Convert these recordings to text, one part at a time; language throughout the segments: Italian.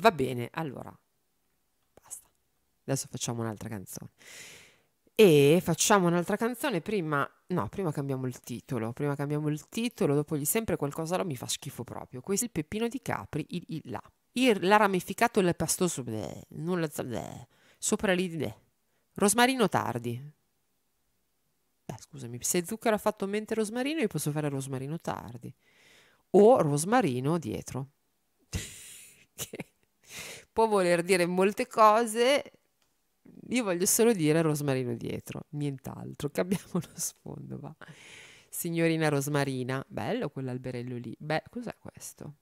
Va bene, allora, basta. Adesso facciamo un'altra canzone. E facciamo un'altra canzone prima... No, prima cambiamo il titolo. Prima cambiamo il titolo, dopo gli sempre qualcosa là mi fa schifo proprio. Questo è il Peppino di Capri, la ramificato il pastoso, bleh, nulla, bleh, sopra lì, bleh. Rosmarino tardi. Scusami, se zucchero ha fatto mente rosmarino, io posso fare rosmarino tardi. O rosmarino dietro. Che può voler dire molte cose. Io voglio solo dire rosmarino dietro, nient'altro. Cambiamo lo sfondo, va. Signorina Rosmarina. Bello quell'alberello lì. Beh, cos'è questo?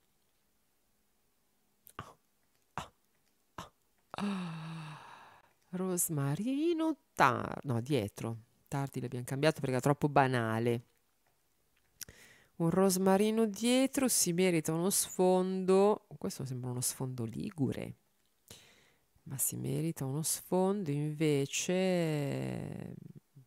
Rosmarino no, dietro. Tardi l'abbiamo cambiato perché è troppo banale. Un rosmarino dietro si merita uno sfondo. Questo sembra uno sfondo ligure, ma si merita uno sfondo invece.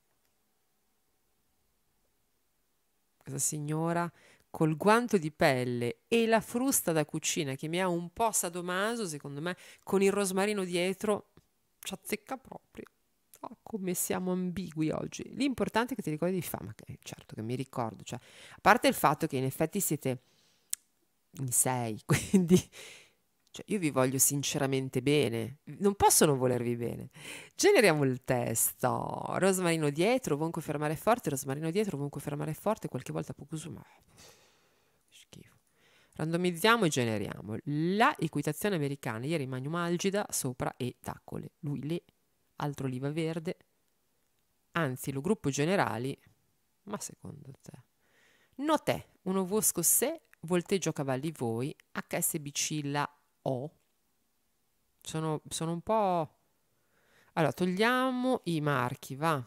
Questa signora col guanto di pelle e la frusta da cucina che mi ha un po' sadomaso, secondo me, con il rosmarino dietro ci azzecca proprio. Oh, come siamo ambigui oggi. L'importante è che ti ricordi di fama, che certo che mi ricordo, cioè, a parte il fatto che in effetti siete in 6, quindi cioè, io vi voglio sinceramente bene, non posso non volervi bene. Generiamo il testo. Rosmarino dietro, ovunque fermare forte, rosmarino dietro, ovunque fermare forte, qualche volta poco su, ma schifo. Randomizziamo e generiamo. La equitazione americana, ieri Magnum Algida, sopra e taccole. Lui le, altro oliva verde, anzi lo gruppo generali, ma secondo te? No te, uno vosco se, volteggio cavalli voi, HSBC la O. Sono un po'... Allora, togliamo i marchi, va.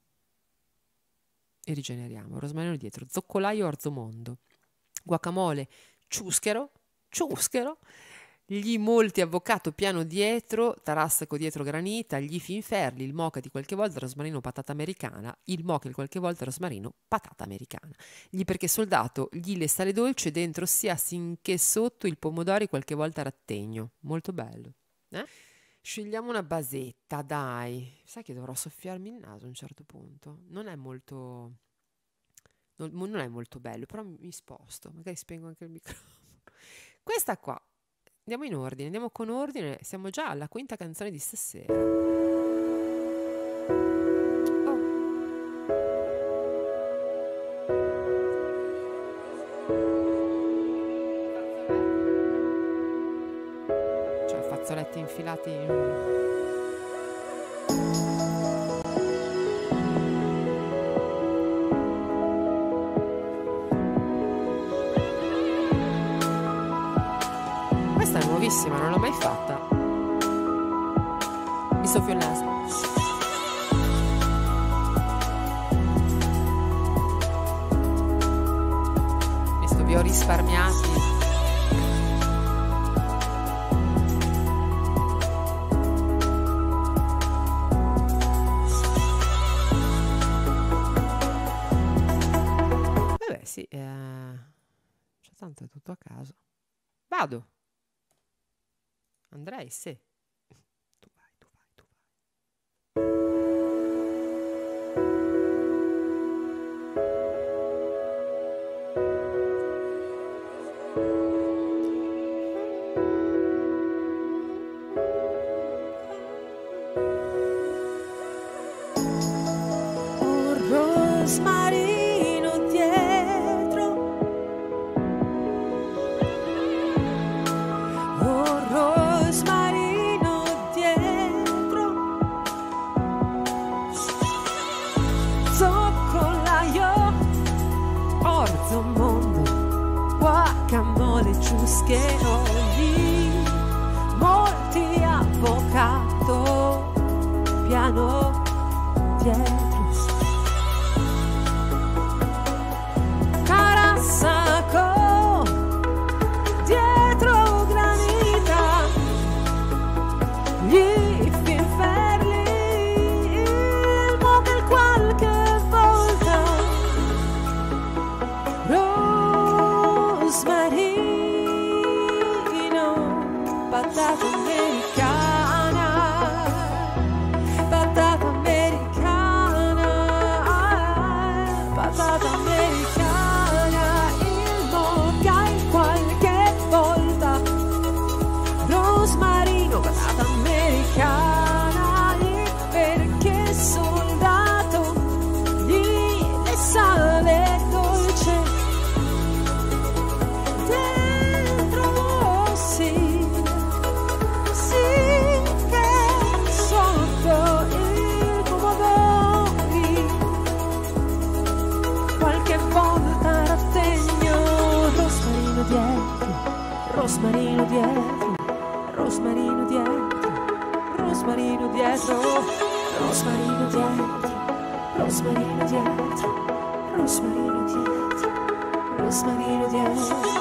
E rigeneriamo. Rosmarino dietro, zoccolaio Orzomondo, guacamole, ciuschero, gli molti avvocato piano dietro, tarassaco dietro granita, gli finferli, il mocha di qualche volta rosmarino patata americana, il mocha di qualche volta rosmarino patata americana, gli perché soldato, gli le sale dolce dentro sia sinché sotto il pomodori qualche volta rattegno. Molto bello. Scegliamo una basetta, dai. Sai che dovrò soffiarmi il naso a un certo punto. Non è molto bello, però mi sposto, magari spengo anche il microfono. Questa qua. Andiamo in ordine, andiamo con ordine, siamo già alla quinta canzone di stasera. Oh. Cioè fazzoletti infilati. Questa è nuovissima, non l'ho mai fatta. Mi soffio il naso. Visto, vi ho risparmiati. Vabbè, sì, c'è tanto, è tutto a caso. Vado. Andrei, sì. Tu vai. Un rosmarino dietro, un rosmarino dietro, zoccolaio, orzo mondo, guacamole, ciuscheroli, molti avvocato, piano dietro. Tarassaco dietro granita, gli finferli, il motel qualche volta, rosmarino, patata rosmarino dietro, rosmarino dietro, rosmarino dietro, rosmarino dietro, rosmarino dietro, rosmarino dietro, rosmarino dietro.